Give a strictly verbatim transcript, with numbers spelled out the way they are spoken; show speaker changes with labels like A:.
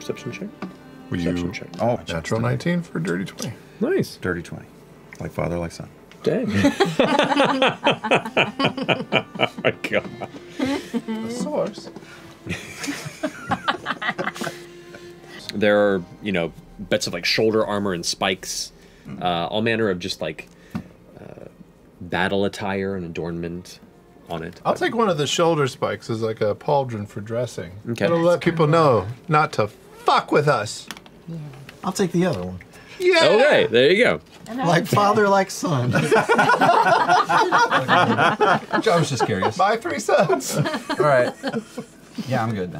A: perception check.
B: Were
A: Perception
B: you?
A: check.
B: Oh, natural nineteen for dirty twenty.
A: Nice.
C: Dirty twenty. Like father, like son.
A: Dang. Oh my god.
B: The source.
A: There are, you know, bits of like shoulder armor and spikes, uh, all manner of just like uh, battle attire and adornment on it.
B: I'll take one of the shoulder spikes as like a pauldron for dressing.
A: Okay.
B: It'll let people know not to fuck with us.
D: Yeah. I'll take the other one.
B: Yeah.
A: Okay, there you go.
D: Like father, like son.
E: I was just curious.
B: My three sons.
E: All right. Yeah, I'm good then.